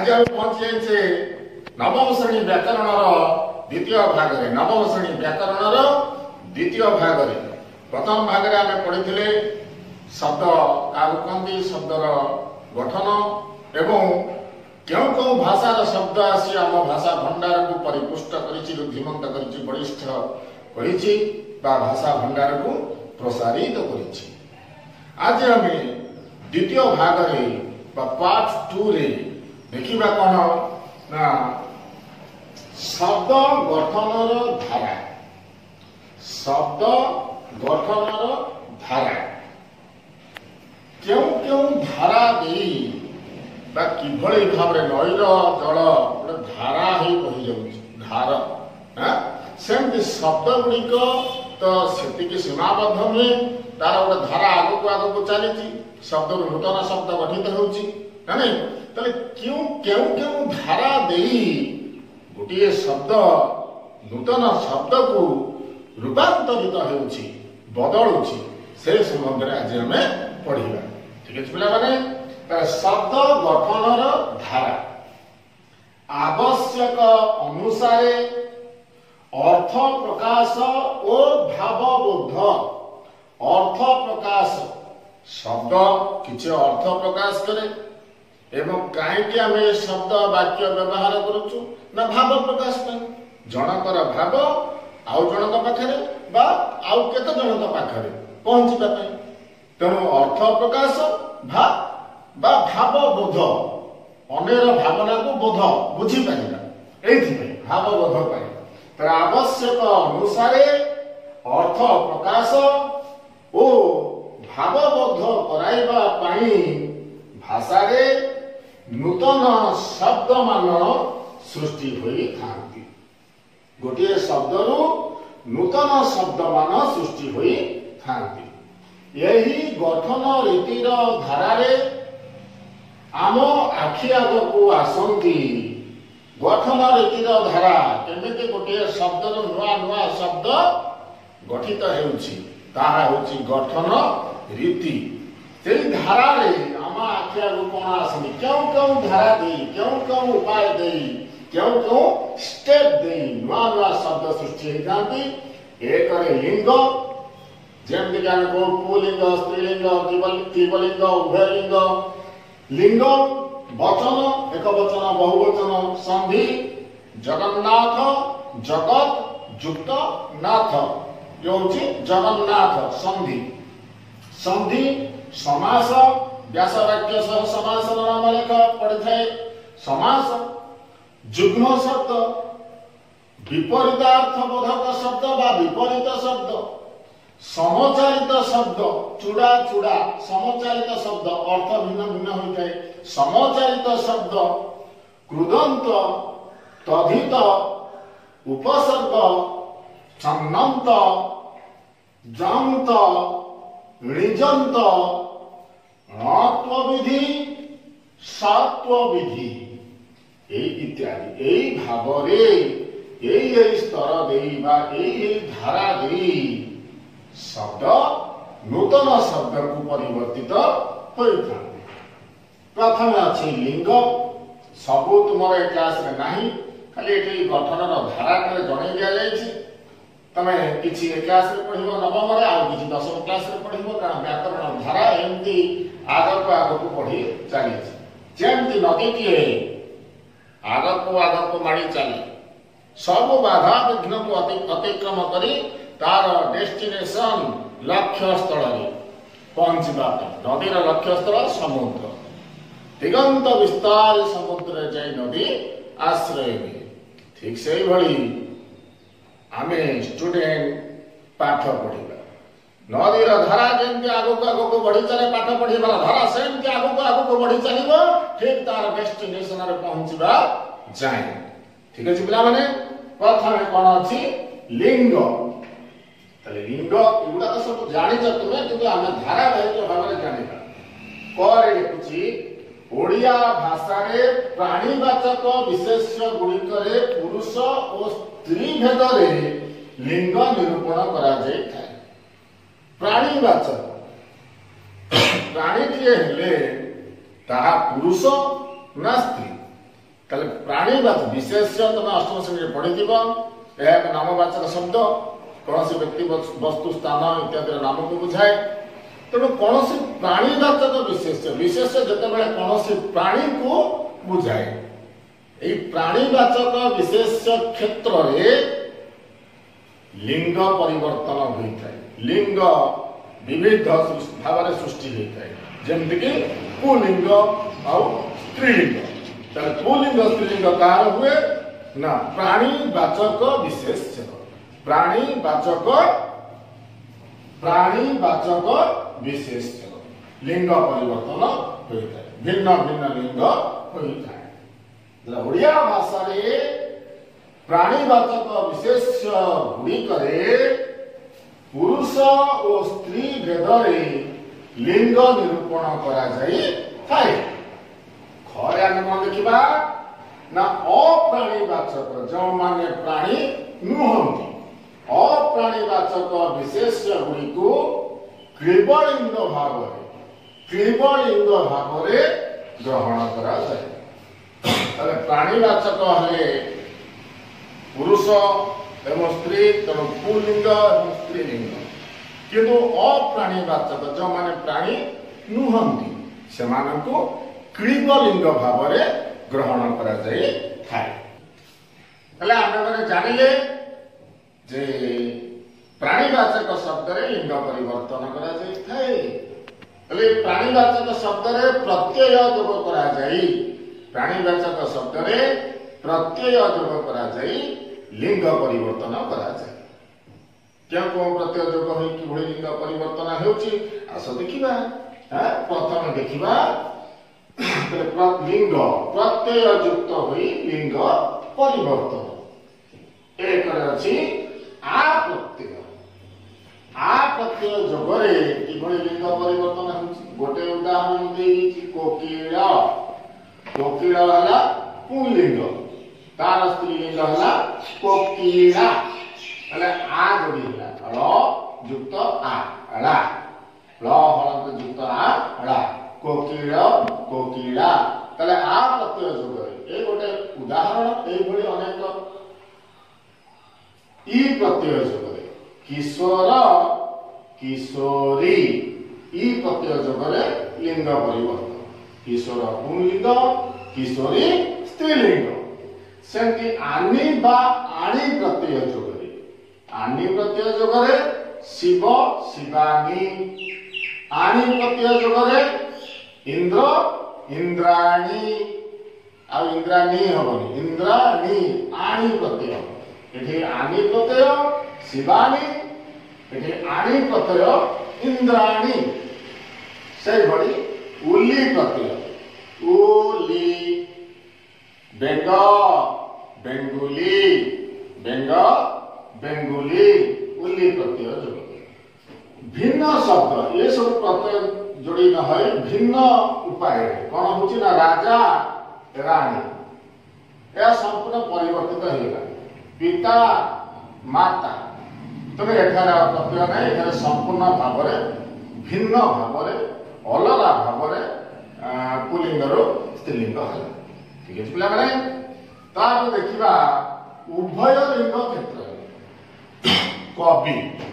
आज हम पहुंची जाए नवम श्रेणी व्याकरण द्वितीय भाग में। नवम श्रेणी व्याकरण द्वितीय भाग में प्रथम भाग में आम पढ़ी शब्द क्या कहते शब्दर गठन एवं क्यों क्यों भाषार शब्द आसी आम भाषा भंडार को परिपुष्ट रुद्धिमंत कर बलिष्ठ कर भाषा भंडार को प्रसारित कर। आज आम द्वितीय भाग में पार्ट 2 रे देखिबा कौन ना शब्द गठनर धारा। शब्द गठनर धारा क्यों क्यों धारा दे किभली भाव नईर जल गोटे धारा ही बही जाऊँ धार सेमती शब्द गुड़िक तो से सीमाबद्ध नुहे तार गोटे धारा आगक आगक चली शब्द नूतन शब्द गठित होना क्यों क्यों क्यों धारा दे गोटे शब्द नूतन शब्द को रूपांतरित होउछि बदलुछि से संबंध में आज आम पढ़ा। ठीक है पिला माने शब्द गठनर धारा आवश्यक अनुसारे अर्थ प्रकाश और भावबोध। अर्थ प्रकाश शब्द किसी अर्थ प्रकाश करे एवं कहीं आम शब्द वाक्य व्यवहार करुचु ना भाव प्रकाश जनकर भाव आउ जनक पाखरे बा आउ केते जनक पाखरे पहुंचबा तेणु अर्थ प्रकाश भाव बोध अनेर भावना को बोध बुझी पारिबा एथि भाव बोध पाए तर आवश्यक अनुसारे अर्थ प्रकाश ओ भाव बोध कराइबा पाई भाषा रे नूतन शब्द मान सृष्टि होई थांती। गोटे शब्दरू नूतन शब्द मान सृष्टि होई थांती। यही गठन रीतिर धारारे आम आखि आगकू आसंती गठन रीतिर धारा केमिति गोटे शब्दर नुआ नुआ शब्द गठित हेउछि ताहा हेउछि गठन रीति। से धारा रे आम आखि आगकू कोन आसनी क्यों क्यों धारा दे क्यों क्यों उपाय दे क्यों क्यों स्टेप दे नुआ नुआ शब्द सृष्टि होती। एक लिंग जमती को पुलिंग स्त्रीलिंग त्रिवलिंग उभयलिंग लिंग वचन एक वचन बहुवचन संधि जगन्नाथ जगत युक्त नाथ ये जगन्नाथ संधि। संधि समास व्यास वाक्य सह समास नाम लेख पढ़ी थाए। समास जुग्म शब्द विपरीतार्थ बोधक शब्द बा विपरीत शब्द समचारित शब्द चूड़ा चूड़ा समचारित शब्द अर्थ भिन्न भिन्न होता है। समचारित शब्द कृदंत तद्धित उपसर्ग छन्नंत जंत ऋजंत णत्वविधि सत्वविधि इत्यादि यही भाव यही स्तर धारा दे शब्द नूतन शब्द को परिवर्तित होता। प्रथम अच्छी लिंग सबू तुम क्लास रे नहीं खाली ये गठन धारा जन दि जाए तमें किसी क्लास रे पढ़ नवम आउ कि 10वीं क्लास रे पढ़ कारण व्याकरण धारा एमती आगक आगक बढ़ी चली जमती नदीटीए आगक माड़ी चली सब बाधा विघ्न को अतिक्रम करी तार डेस्टिनेशन लक्ष्य स्थल पहुंचवा नदीर लक्ष्य स्थल समुद्र दिगंत विस्तार समुद्र जाई नदी आश्रय में। ठीक से भली आमे स्टूडेंट पाठ पढ़िबा नदीर धारा जमती आगक आगक बढ़ी चले पाठ पढ़िबा धारा सेमती आगक आगक बढ़ी चलिबो ठीक तार डेस्टिनेशन रे पहुंचवा जाए। ठीक है पिला माने प्रथम कौन अच्छी लिंग लिंग एगुड़ा तो सब जानी तुम्हें किंतु आम धारावाहिक भाव में जाना पर लिखुची ओडिया भाषा रे प्राणीवाचक विशेष्य गुड़िक पुरुष और स्त्री भेद रे लिंग निरूपण करा जाय थाए। प्राणीवाचक प्राणी टीए हेले ताहा पुरुष ना स्त्री ताले प्राणीवाचक विशेष्य तुम अष्टम श्रेणी पढ़ी यह एक नामवाचक शब्द कौन व्यक्ति वस्तु स्थान इत्यादि नाम को बुझाए तेणु कौन प्राणीवाचक विशेष्य विशेष्य जिते कौन प्राणी को बुझाए यही प्राणीवाचक विशेष्य क्षेत्र में लिंग परिवर्तन होता है लिंग विविध भाव सृष्टि होता है जमती पुलिंग और स्त्रीलिंग पुलिंग स्त्रीलिंग कार हुए ना प्राणीवाचक विशेष्य प्राणीवाचक विशेष्य लिंग परिवर्तन होता है भिन्न भिन्न लिंग होता है ओडिया भाषा रे प्राणीवाचक विशेष्य गुड़िकरे पुरुष और स्त्री भेदरे लिंग निरूपण करा जाई थाए खरे आम देखा ना अप्राणीवाचक जो माने प्राणी नुहंती अप्राणीवाचक विशेष्य गुड़िको क्लीबलिंग भाव ग्रहण करा जाए प्राणीवाचक हेले पुरुष एवं स्त्री तेणु पुलिंग और स्त्रीलिंग किंतु अप्राणीवाचक जो माने प्राणी नुहंती से क्लीबलिंग भाव ग्रहण करा जाए थाए आम जानिले जे प्राणीवाचक शब्द रे लिंग परिवर्तन करा जाए थाए प्राणीवाचक शब्द रे प्रत्यय जोग करा जाए प्राणीवाचक शब्द रे प्रत्यय जोग करा जाए लिंग परिवर्तन करा जाए क्या को प्रत्यय जोग होई कि भଳି लिंग परिवर्तन हेउची आस देखिबा प्रथम देखिबा लिंग प्रत्यय युक्त होई लिंग परिवर्तन एक अछि आ प्रत्यय जोगरे कि भଳି लिंग परिवर्तन हेउची गोटे उदाहरण देइछि कोकिल हला पुल्लिंग तार स्त्रीलिंग हला कोकिला अले आ जोड़ी हला ळ युक्त आ अला ळ हलंत युक्त आ अला कोकिल कोकिला तले आ प्रत्यय जोग ए गोटे उदाहरण ए भଳି अनेक ई प्रत्यय जोग किशोर किशोरी ई प्रत्यय जोग लिंग परिवर्तन किशोर पुल्लिंग किशोरी स्त्रीलिंग सेमती आनी बा आणी प्रत्यय जोगरे आनी प्रत्यय जोगरे शिव शिवानी आणी प्रत्यय जोगरे इंद्र इंद्राणी आ इंद्राणी हबनी इंद्राणी आणी प्रत्यय एठी आनी प्रत्यय शिवानी एठी आणी प्रत्यय इंद्राणी से भली उली प्रत्यय उली बेंग बेंगुली बेंग बेंगुली उली प्रत्यय जोड़ भिन्न शब्द ये सब प्रत्यय जोड़ी न है भिन्न उपाय कौन होची ना राजा रानी यह संपूर्ण परिवर्तित होगा पिता माता तबे एठार प्रत्यय नहीं एठार संपूर्ण भाव भिन्न भाव अलग भाव पुलिंग स्त्रीलिंग है ठीक है पिला माने तार देखिबा उभय लिंग क्षेत्र कवि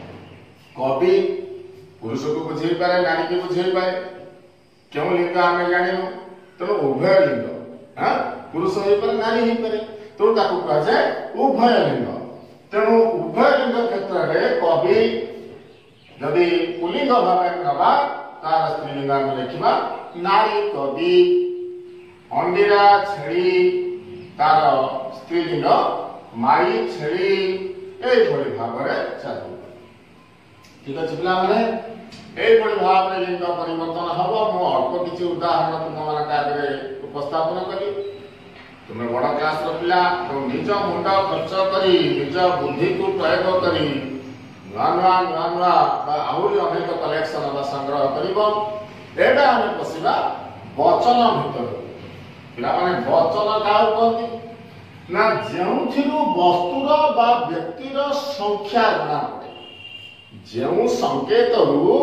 कवि पुरुष को बुझे पारे नारी को बुझे पारे क्यों लिंग आमे जानिनु तो उभय लिंग हां पुरुष होई पारे नारी होई पारे तो ताको कहा जाए उभय लिंग तेणु उभय लिंग क्षेत्र रे कवि यदि पुलिंग भाव नबा तार स्त्रीलिंग आमे लिखिबा नारी कवि अंडीरा छेड़ी तार स्त्रीलिंग माई छेड़ी ए भली भाव चलू ठीक अच्छे पिला माने ए भली भाव लिंग परिवर्तन हम मु अल्प किसी उदाहरण तुम मान आगे उपस्थापन करी तुम्हें बड़ क्लास पिला तुम निज मुंड खर्च करी निज बुद्धि को प्रयोग करी नुआ नुआ नुआ नुआ आहरी अनेक कलेक्शन बा संग्रह कर एटा आम पशिबा वचन भितर पिला माने वचन का कहती ना जो वस्तुर बा व्यक्तिर संख्या जना पड़े जो संकेत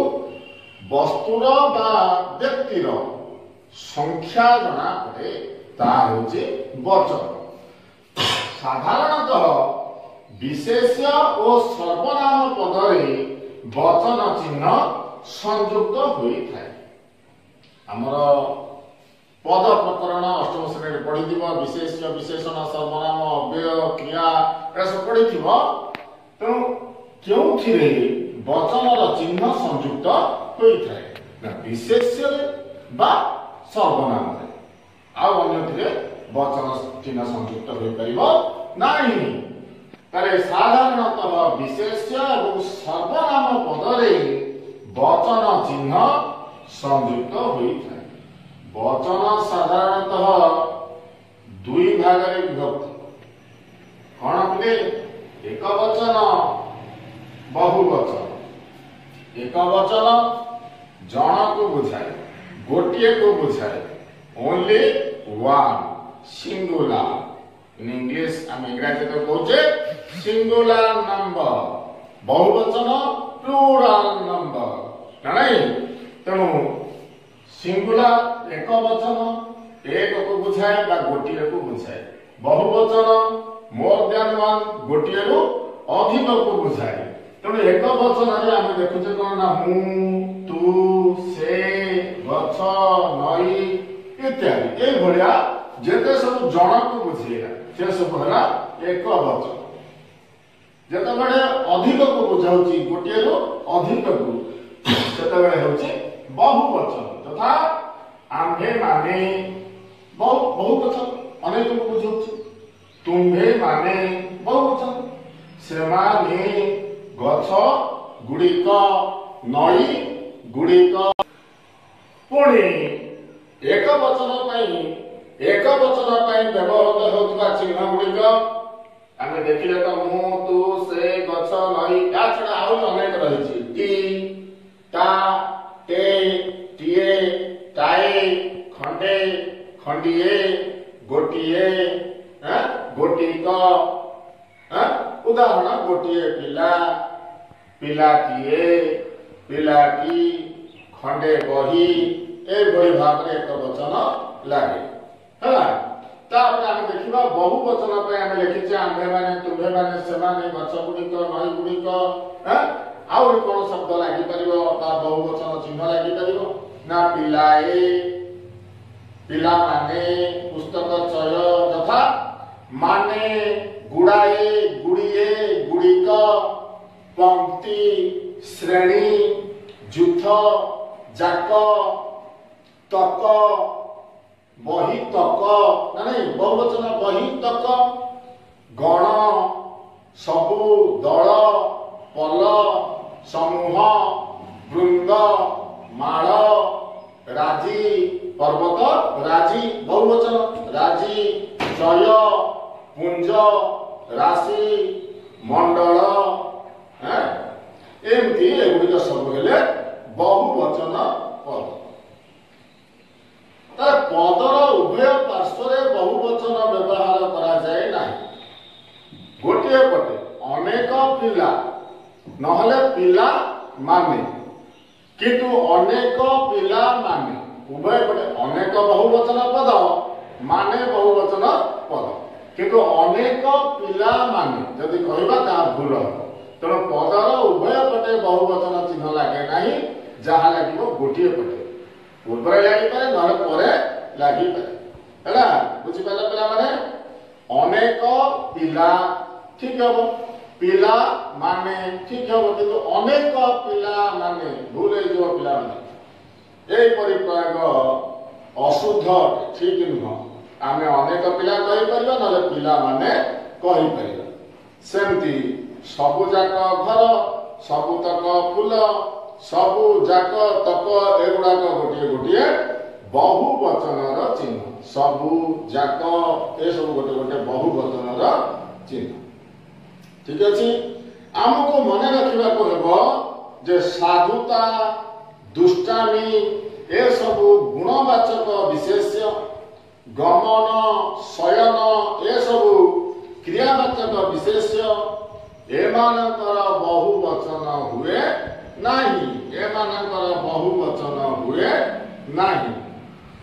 वस्तुर बा व्यक्तिर संख्या जना पड़े ता होची वचन। साधारणतः विशेष्य और सर्वनाम पदरे वचन चिन्ह संयुक्त होइथाय। हमर पद प्रकरण अष्टम श्रेणी पढ़ी विशेष्य विशेषण सर्वनाम अव्यय क्रिया सब पढ़ी तेणु क्यों वचन चिन्ह संयुक्त होइथाय ना विशेष्य बा सर्वनाम आउ अन्य वचन चिन्ह संयुक्त हो परिबो नाही। तारे साधारणतः विशेष्य और सर्वनाम पदरे वचन चिन्ह संयुक्त होइथाय। वचन साधारणतः दुई भाग रे विभक्त कौन बोले एक वचन बहुवचन। एक वचन जन को बुझाए गोटे को बुझाए only one singular in English हम इंग्रजी तो कहते सिंगुलर नंबर बहुवचन प्लूरल नंबर नहीं। तेणु सिंगुलर एक वचन एक को बुझाए बा गोटे को बुझाए बहुवचन मोर देन वन गोटे रु अधिक को बुझाए। तेणु एक वचन रे हम देखुचे कोन ना मु तू से गछ नई इत्यादि ए भलिया जेते सब जन को बुझेला से सब हला एक वचन। जेते बडे अधिक को बुझाउची गोटे रु अधिक को सेते बडे होची बहुवचन। तथा आम्भे माने बहुवचन अनेक को बुझाउची तुम्भे माने बहुवचन सेमाने गछ गुड़िक नई गुड़िक पुणी एक वचन व्यवहृत होता चिन्ह गुड़िक आम देखिले तो मु तू से गछ नई या छड़ा आउ अनेक रही टी ता टे टीए टाए खंडे खंडिए गोटिए गोटिक उदाहरण गोटिए पिला पिलाटीए पिलाटी खंडे बही ए बही भाव रे एक वचन लागे हला। तापर हम देखिबा बहुवचन पे हम लिखिचे आम्भे माने तुम्भे माने से माने गछ गुड़िक नई गुड़िक आउ कोन शब्द लागि परिबो बा बहुवचन चिन्ह लागि परिबो ना पिलाए पिला माने पुस्तक चय तथा माने गुड़ाए गुड़िए गुड़िक पंक्ति श्रेणी जुथ जाक तक बही तक नहीं बहुवचन बही तक गण सबु दल पल समूह वृंद माल राजी पर्वत राजी बहुवचन राजी जय पुंज राशि मंडल एमती एगुड़िक सब हेले बहुवचन पद। तार पदर उभय पार्श्व बहुवचन व्यवहार करा जाए नहीं। गोटे पटे अनेक पिला नहले पिला माने किंतु अनेक पिला माने उभय पटे अनेक बहुवचन पद माने बहुवचन पद किंतु अनेक पिला माने जदि कहबा ता भूल हो। तेणु पदर उभय पटे बहुवचन चिन्ह लागे नहीं जहाँ लगे गोटे पटे पूर्व लगी पारे ना परे लगी पारे है बुझी पारे पिला माने अनेक पिला ठीक हम पिला माने ठीक हम किंतु अनेक पिला माने भूल हो पिला माने ए प्रयोग अशुद्ध ठीक नुह आमे अनेक पिला कहि परिबा न पिला माने कहि परिबा सेमती सबु जाक घर सबु तक फूल सबु जाक तक एगुड़ा गोटे गोटे बहुवचन चिन्ह सबु जाक ए सब गोटे गोटे बहुवचन चिन्ह ठीक अछि। आमको मन रखा हेब जे साधुता दुष्टामी ए सब गुणवाचक विशेष्य गमन शयन ए सब क्रियावाचक विशेष्य एमानकर बहुवचन हुए नहीं एमानकर बहुवचन हुए नहीं।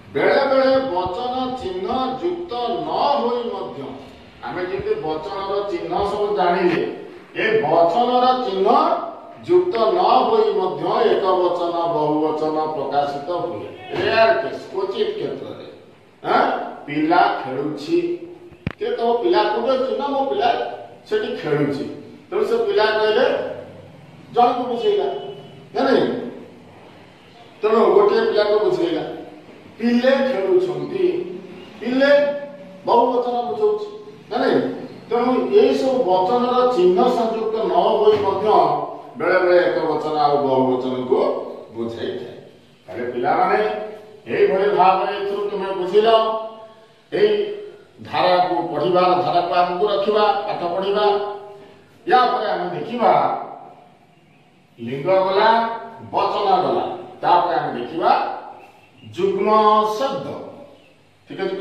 बेले बेले वचन चिन्ह युक्त न होई मध्य आमे जेते वचनर चिन्ह सब जानिले ए वचनर चिन्ह युक्त न होई मध्य एक वचन बहुवचन प्रकाशित हुए रेयर केस क्वचित क्षेत्र रे हां पिला खेलुछि के तो पिला को चिन्ह मो पिला सेठी खेलुछि तो से पिला कहले जन को बुझेगा नहीं तेणु गोटे पिला को बुझेगा पिले खेलुछंती पिले बहुवचन बुझौछि नहीं तेणु ये सब वचनर चिन्ह संयुक्त न होई मध्य बेले बेले एक वचन आ बहुवचन को बुझाई थाए ताले पिला माने एई भली भाव रे थ्रू तुमे बुझिलो एई धारा को पढ़िबार धारा को हमको रखिबा पाठ पढ़िबा या परे हम देखिबा लिंग गला वचन गला तापर हम देखिबा जुग्म शब्द ठीक है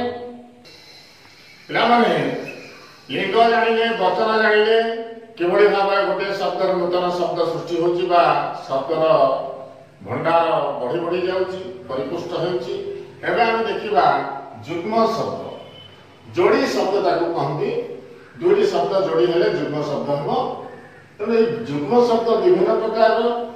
पिला माने लिंग जानिले वचन जानिले केवल भाव गोटे शब्द नूतन शब्द सृष्टि होची बा शब्दर भंडार बढ़ी बढ़ी जाउची परिपुष्ट होउची एबे हम देखिबा जुग्म शब्द जोड़ी शब्द ताको कहंती दुईटी शब्द जोड़ी हेले जुग्म शब्द हो तने जुग्म शब्द विभिन्न प्रकार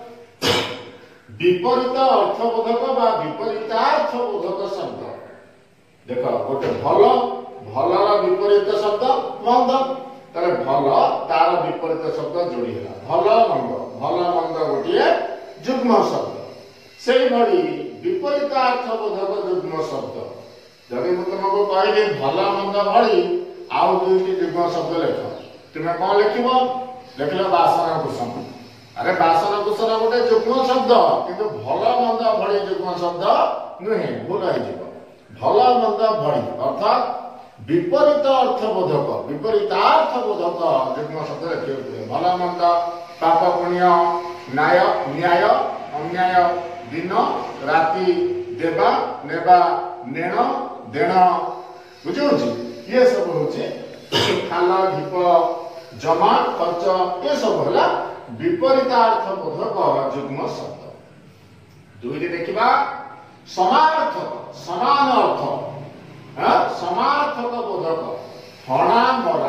विपरीत अर्थबोधक बा विपरीतार्थबोधक शब्द देखो गोटे भलो भलर विपरीत शब्द मंद तारे भल तार विपरीत शब्द जोड़ी होला भल मंद गोटे जुग्म शब्द से भली विपरीतार्थबोधक जुग्म शब्द जदि मु तुमको कहले भल मंद भली आउ दुईटी जुग्म शब्द लेख तुम कौन लिखिब लिखल बासन कुशन अरे बासन कुशन गोटे जुग्म शब्द किंतु भल मंद भली जुग्म शब्द नुहे भूल हो भल मंद भली अर्थात विपरीत अर्थबोधक विपरीतार्थबोधक जुग्म शब्द लिखे भल मंद पाप पुण्य न्याय न्याय अन्याय दिन राति देवा नेबा नेण देण बुझुछि ये सब होचे खाल ढीप जमा खर्च ये सब होला विपरीतार्थबोधक जुग्म शब्द दुईटी देखिबा समार्थक समान अर्थ समार्थक बोधक हणा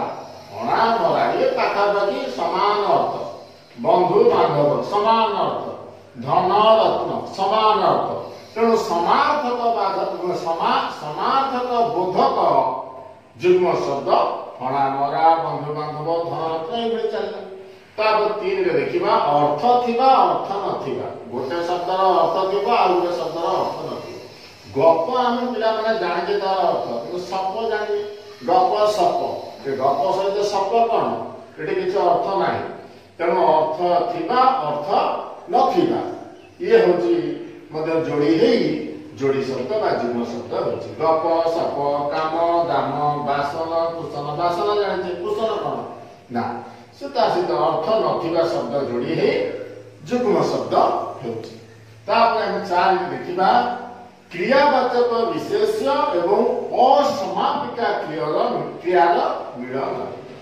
मरा ये पाखापाखि समान अर्थ बंधु बांधव समान अर्थ धन रत्न समान अर्थ तेणु समार्थक समार्थक बोधक जुग्म शब्द हणा मरा बंधु बांधव धन रत्न ये चलला तापर तीन रे देखिबा अर्थ थिबा अर्थ नथिबा गोटे शब्दर अर्थ थिबा आ गोटे शब्दर अर्थ नथिबा गप आम पिला माने जाने तार अर्थ किंतु सप जाने गप सप गप सहित सप कौन ये किसी अर्थ ना तेणु अर्थ थिबा अर्थ नथिबा ये होची मध्य जोड़ी शब्द बा जुग्म शब्द होची गप सप काम दाम बासन कुशन जाने कुशन कौन ना सीता सीता अर्थ नथिबा शब्द जोड़ी है जुग्म शब्द होची तापर हम चार देखिबा क्रियावाचक विशेष्य एवं असमापिका क्रियार मिलन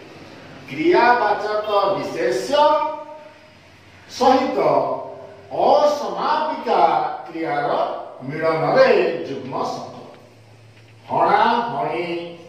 क्रियावाचक विशेष्य सहित असमापिका क्रियार मिलन रे जुग्म शब्द हणा हणी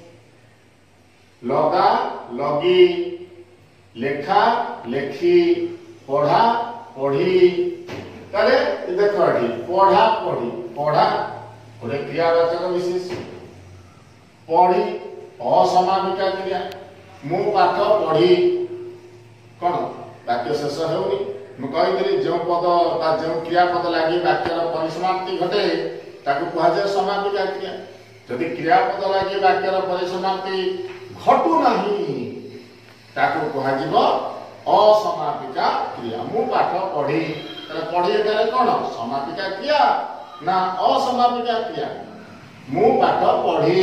लगा लगी लेखा लेखी पढ़ा पढ़ी ताले देखो एठी पढ़ा पढ़ी पढ़ा गोटे क्रियावाचक विशेष पढ़ी असमापिका क्रिया मु पाठ पढ़ी कौन वाक्य शेष होनी मु कही जो पद जो क्रियापद लगी वाक्यर परिसमाप्ति घटे ताकू कहुए समापिका क्रिया जदि क्रियापद लगी वाक्यर परिसमाप्ति घटू नहीं ताकू कह असमापिका क्रिया मु पाठ पढ़ी पढ़ी कौन समापिका क्रिया ना असमापिका क्रिया मु पाठ पढ़ी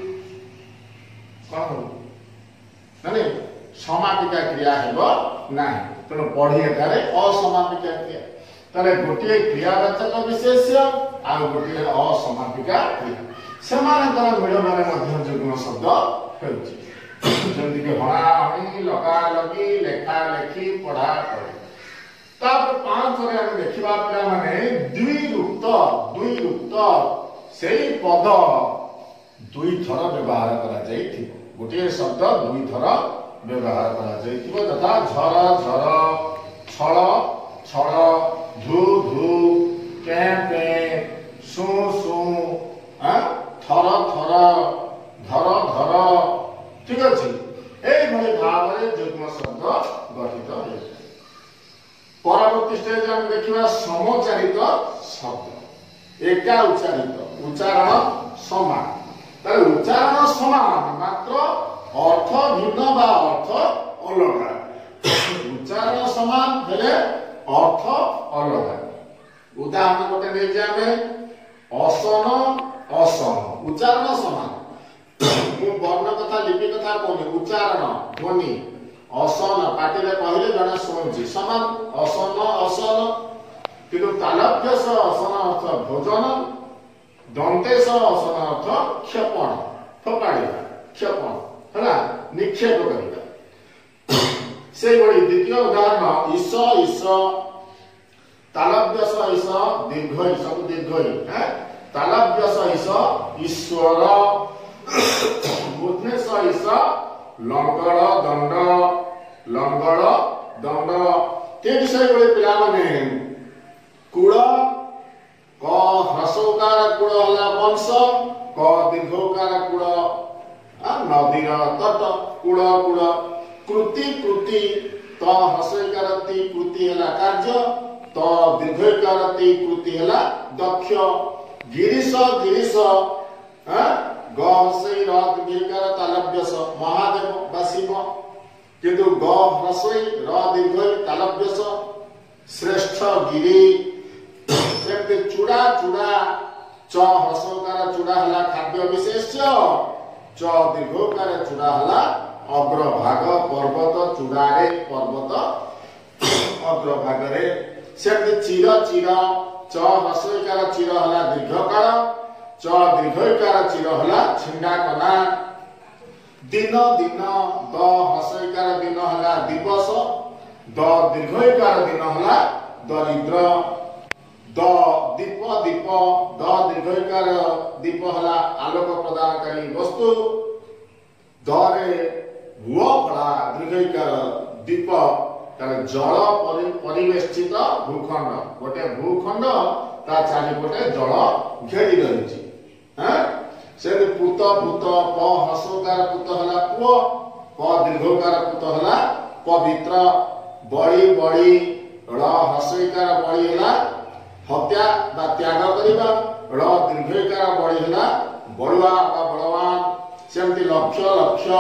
कौन माने समापिका क्रिया हेबो नाही तेणु पढ़ी एठारे असमापिका क्रिया ताले गोटे क्रियावाचक विशेष्य आ गोटे असमापिका क्रिया सेमानकर मिलनरे मध्य जुग्म शब्द हेउची जल्दी के हणा हणी लगा लगी लेखा लेखी पढ़ा पढ़ी तापर पांच रे हम देखिबा पिला माने द्विरुक्त सेई पद दुई थर व्यवहार करा जाइथिबो गोटे शब्द दुई थर व्यवहार करा जाइथिबो तथा झर झर छळ छळ धु धु के पे सु सु थर थर धर धर ठीक अछि एई भली भाबरे युग्म शब्द गठित होय परवर्ती स्टेज हम देखिबा समचारित शब्द एका उच्चारित उच्चारण समान तार उच्चारण समान मात्र अर्थ भिन्न बा अर्थ अलगा उच्चारण समान हेले अर्थ अलगा उदाहरण गोटे नै जे हमें असन असन उच्चारण समान मु वर्ण कथा लिपि कथा कहूनी उच्चारण ध्वनि असन पाटिले कहले जने सुनछि समान असन असन किंतु तालव्य स असन अर्थ भोजन दंते स असन अर्थ क्षेपण फपाड़िबा क्षेपण हला निक्षेप करिबा से बड़ी द्वितीय उदाहरण ईश ईश तालव्य स ईश दीर्घ ईश सब दीर्घ है तालव्य स ईश ईश्वर मूर्धन्य स ईश लंगड़ दंड ते विषय बड़े पिला माने कूड़ क ह्रस्वकार कूड़ हला वंश क दीर्घकार कूड़ नदीर तट कूड़ कूड़ कृति कृति त ह्रस्वकार ति कृति हला कार्य त दीर्घकार ति कृति हला दक्ष गिरीश गिरीश ग हसई र दीर्घकार तालव्य स महादेव बा शिव किंतु ग ह्रस्वई र दीर्घई तालव्य स श्रेष्ठ गिरी सेमते चूड़ा चूड़ा च ह्रस्वकार चूड़ा हला खाद्य विशेष्य च दीर्घकार चूड़ा हला अग्रभाग पर्वत चूड़ारे पर्वत अग्रभागरे सेमते चिर चिर च ह्रस्वकार चिर हला दीर्घकार च दीर्घकार चिर हला छिंडा कना दिन दिन द ह्रस्वकार दिन हला दिवस द दीर्घकार दिन हला दरिद्र द दीप दीप द दीर्घकार दीप हला आलोक प्रदानकारी वस्तु द रे भुव फला दीर्घकार दीप तार जल परिवेष्टित भूखंड गोटे भूखंड ता चारिपटे जल घेरी रहिछि से पुत पुत प ह्रस्वकार पुत हला पुओ प दीर्घकार पुत हला पवित्र बड़ी बड़ी ळ ह्रस्वकार बड़ी हला हत्या बा त्याग करिबा ळ दीर्घकार बड़ी हला बड़ुआ बा बलवान सेमति लक्ष्य लक्ष्य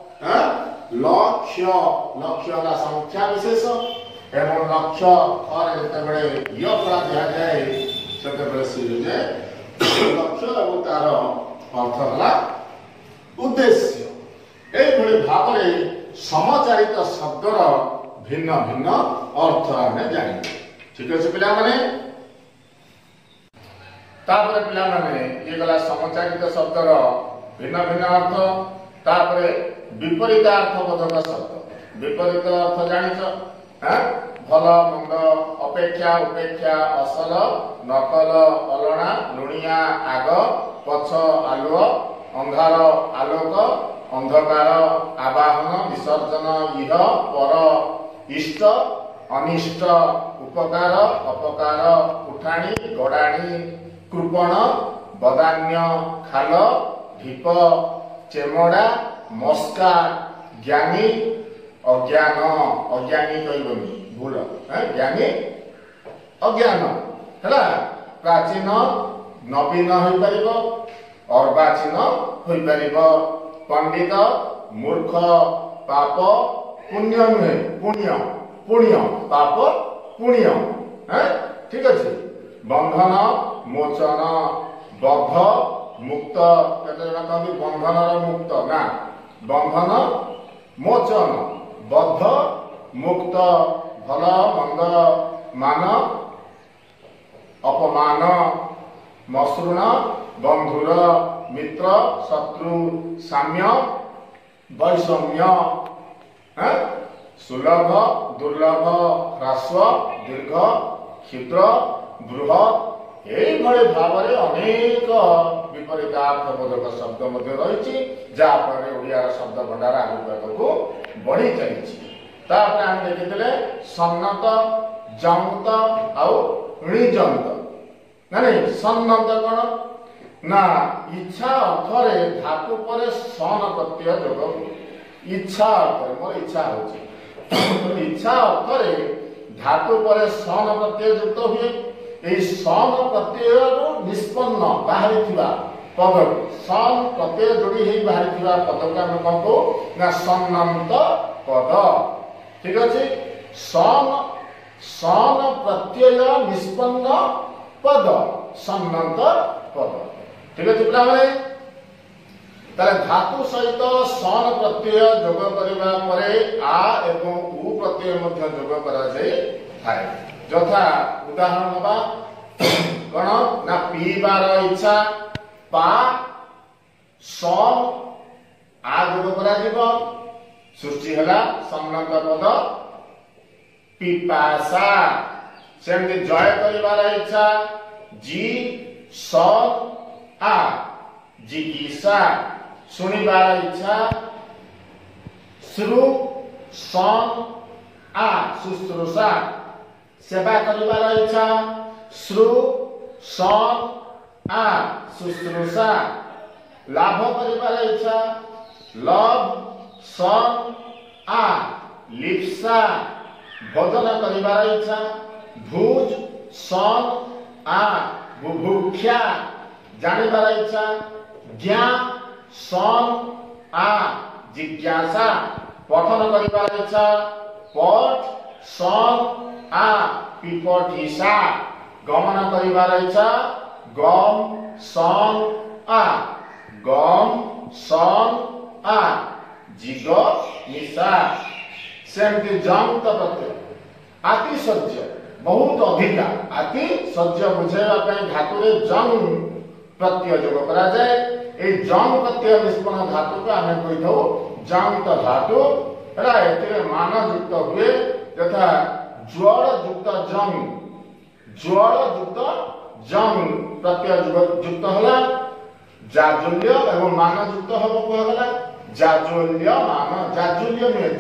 लक्ष्य लक्ष्य हला संख्या विशेष एवं लक्ष्य और जते बड़े य करा दिया जाए सेते बड़े सिर जे लक्ष्य एवं तार अर्थ हला उद्देश्य एई भली भाबरे समचारित शब्दर भिन्न भिन्न अर्थ आमे जानि ठीक अछि पिला माने तापरे पिला माने ये गला समचारित शब्दर भिन्न भिन्न अर्थ तापरे विपरीत अर्थबोधक शब्द विपरीत अर्थ जानिछ भल मंद अपेक्षा उपेक्षा असल नकल अलणा लुणिया आग पछ आलुओ अंधार आलोक अंधकार आवाहन विसर्जन इह पर इष्ट अनिष्ट उपकार अपकार उठाणी गड़ाणी कृपण बदान्य खाल ढीप चेमड़ा मस्का ज्ञानी अज्ञान अज्ञानी कहबनी भूल ज्ञानी अज्ञान हैला प्राचीन नवीन होई परिबो अर्वाचीन होई परिबो पंडित मूर्ख पाप पुण्य नुहे पुण्य पुण्य पाप पुण्य ठीक अछि बंधन मोचन बद्ध मुक्त केते जण कहबी बंधनर मुक्त ना बंधन मोचन बद्ध मुक्त भल मंद मान अपमान मसृण बंधुर मित्र शत्रु साम्य वैषम्य सुलभ दुर्लभ ह्रस्व दीर्घ क्षुद्र बृहत् এইভাবে ভাବରେ অনেକ ବିପରୀତାର୍ଥବୋଧକ ଶବ୍ଦ ମଧ୍ୟ ରହିଛି, ଯାହା ଫଳରେ ଓଡ଼ିଆର ଶବ୍ଦ ଭଣ୍ଡାର ଆଗକୁ ଆଗକୁ ବଢି ଚାଲିଛି। ତାପରେ ଆମେ ଦେଖିଥିଲେ ସନ୍ନତ, ଜନ୍ତ ଆଉ ଣିଜନ୍ତ। ନାଇଁ ସନ୍ନତ କଣ ନା ଇଚ୍ଛା ଅର୍ଥରେ ଧାତୁ ପରେ ସନ ପ୍ରତ୍ୟୟ ଯୋଗ ହୁଏ। ଇଚ୍ଛା ଅର୍ଥରେ ମୋର ଇଚ୍ଛା ହଉଛି, ଇଚ୍ଛା ଅର୍ଥରେ ଧାତୁ ପରେ ସନ ପ୍ରତ୍ୟୟ ଯୁକ୍ତ ହୁଏ। এই সন প্রত্যয়ରୁ নিষ্পন্ন ବାହାରିଥିବା ପଦକୁ ସନ ପ୍ରତ୍ୟୟ ଯୋଡ଼ି ହେଇ ବାହାରିଥିବା ପଦକୁ ଆମେ କଣ କହୁ ନା ସନ୍ନନ୍ତ ପଦ। ଠିକ ଅଛି, ସନ ପ୍ରତ୍ୟୟ ନିଷ୍ପନ୍ନ ପଦ ସନ୍ନନ୍ତ ପଦ। ଠିକ ଅଛି ପିଲାମାନେ, ତାହେଲେ ଧାତୁ ସହିତ ସନ ପ୍ରତ୍ୟୟ ଯୋଗ କରିବା ପରେ ଆ ଏବଂ ଉ ପ୍ରତ୍ୟୟ ମଧ୍ୟ ଯୋଗ କରାଯାଇଥାଏ। ଯଥା ଉଦାହରଣ ନବା କଣ ନା ପିଇବାର ଇଚ୍ଛା, ପା ସନ ଆ ଯୋଗ କରାଯିବ, ସୃଷ୍ଟି ହେଲା ସନ୍ନତ ପଦ ପିପାସା। ସେମିତି ଜୟ କରିବାର ଇଚ୍ଛା, ଜି ସନ ଆ ଜିଗିସା। ଶୁଣିବାର ଇଚ୍ଛା, ଶ୍ରୁ ସନ ଆ ଶୁଶ୍ରୂଷା। ସେବା କରିବାର ଇଚ୍ଛା, ଶ୍ରୁ ସନ ଆ ଶୁଶ୍ରୂଷା। ଲାଭ କରିବାର ଇଚ୍ଛା, ଲଭ ସନ ଆ লিপ্সা। ভোজন করিবার ইচ্ছা, ভুজ সন আ বুভুক্ষা। জানিবার ইচ্ছা, জ্ঞান সন আ জিজ্ঞাসা। পঠন করিবার ইচ্ছা, পঠ সন আ পিপঠিসা। গমন করিবার ইচ্ছা, গম সন আ গম সন আ জিগ নিশা। সেমতি জন্ত প্রত্যয় আতিশয্য বহুত অধিকা। আতিশয্য বুঝাইবা ପାଇଁ ধাতুরে জং প্রত্যয় যোগ করা যায়। এই জং প্রত্যয় নিষ্পন্ন ধাতুকে আমি কইথাও জন্ত ধাতু। এটা এতে মান যুক্ত হুয়ে, যথা জ্বর যুক্ত জং, জ্বর যুক্ত জং প্রত্যয় যুক্ত হলা জাজুল্য এবং মান যুক্ত হব কুহগলা জাজুল্য মান। জাজুল্য নয়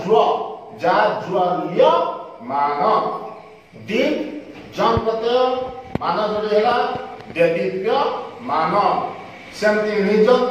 জাজুল্য মান। দীপ জং প্রত্যয় মান যোড়ি হেলা দেদীপ্য মান। সেমতি নিযন্ত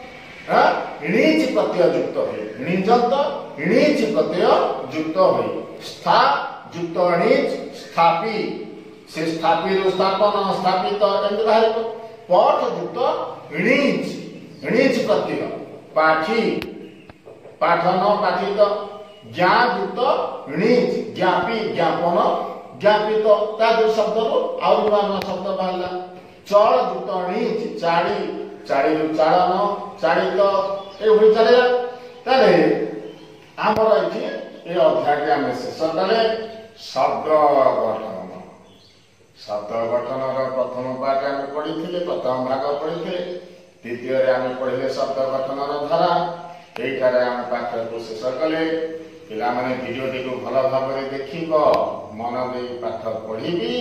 ণিচ প্রত্যয় যুক্ত হয়ে, নিযন্ত ণিচ প্রত্যয় যুক্ত হয়ে, স্থা যুক্ত ণিচ স্থাপি। সে স্থাপির স্থাপন স্থাপিত এমনি বাহারিব। পঠ যুক্ত ণিচ, ণিচ প্রত্যয় পাঠি পাঠন পাঠিত। জ্ঞা যুক্ত ণিচ জ্ঞাপি জ্ঞাপন জ্ঞাপিত। তা দুই শব্দରୁ ଆଉ ନୂଆ ନୂଆ ଶବ୍ଦ ବାହାରିଲା। ଚଳ ଯୁକ୍ତ ଣିଚ ଚାଳି, ଚାଳିରୁ ଚାଳନ ଚାଳିତ, ଏଇଭଳି ଚାଲିଲା। ତାହେଲେ ଆମର ଏଠି এই অধ্যায়টি ଆମେ ଶେଷ କଲେ। ଶବ୍ଦ ଗଠନ, ଶବ୍ଦ ଗଠନର ପ୍ରଥମ ପାଠ ଆମେ ପଢିଥିଲେ, ପ୍ରଥମ ଭାଗ ପଢିଥିଲେ। ଦ୍ୱିତୀୟରେ ଆମେ ପଢିଲେ ଶବ୍ଦ ଗଠନର ଧାରା। এইଠାରେ ଆମେ ପାଠକୁ ଶେଷ କଲେ। ପିଲାମାନେ ଭିଡିଓଟିକୁ ଭଲ ଭାବରେ ଦେଖିବ, ମନ ଦେଇ ପାଠ ପଢିବି।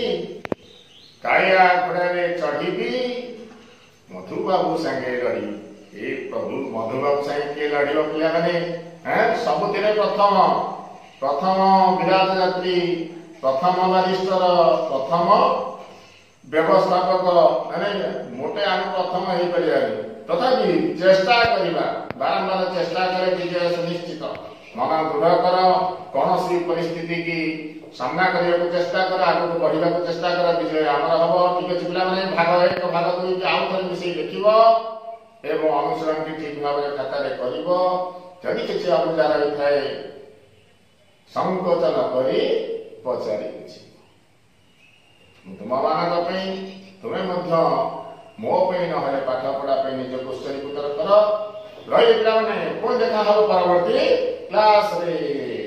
କାଳିଆ ଘୋଡ଼ାରେ ଚଢିବି, ମଧୁବାବୁ ସାଙ୍ଗେ ଲଢିବି। এই ପ୍ରଭୁ ମଧୁବାବୁ ସାଙ୍ଗେ କିଏ ଲଢିବ ପିଲାମାନେ? ସବୁଥିରେ ପ୍ରଥମ ପ୍ରଥମ ବିରାଟ ଯାତ୍ରୀ, ପ୍ରଥମ ବାରିଷ୍ଟର, ପ୍ରଥମ ବ୍ୟବସ୍ଥାପକ। ମାନେ ମୋଟେ ଆମେ ପ୍ରଥମ ହେଇପାରିବାନି, ତଥାପି ଚେଷ୍ଟା କରିବା, ବାରମ୍ବାର ଚେଷ୍ଟା କଲେ ବିଜୟ ସୁନିଶ୍ଚିତ। ମନ ଦୃଢ କର, କୌଣସି ପରିସ୍ଥିତି କି ସାମ୍ନା କରିବାକୁ ଚେଷ୍ଟା କର, ଆଗକୁ ବଢିବାକୁ ଚେଷ୍ଟା କର, ବିଜୟ ଆମର ହବ। ଠିକ ଅଛି ପିଲାମାନେ, ଭାଗ 1 ଭାଗ 2 ଆଉ ଥରେ ମିଶେଇ ଦେଖିବ ଏବଂ ଅନୁସରଣଟି ଠିକ ଭାବରେ ଖାତାରେ କରିବ। ଯଦି କିଛି ଅବୁଝା ରହିଥାଏ ସଂକୋଚ ନ କରି ପଚାରି ବୁଝିବ। ତୁମମାନଙ୍କ ପାଇଁ, ତୁମେ ମଧ୍ୟ ମୋ ପାଇଁ ନହେଲେ ପାଠ ପଢା ପାଇଁ ନିଜକୁ ଉତ୍ସର୍ଗୀକୃତ କର। ରହିଲେ ପିଲାମାନେ, ପୁଣି ଦେଖା ହବ ପରବର୍ତ୍ତୀ କ୍ଲାସରେ।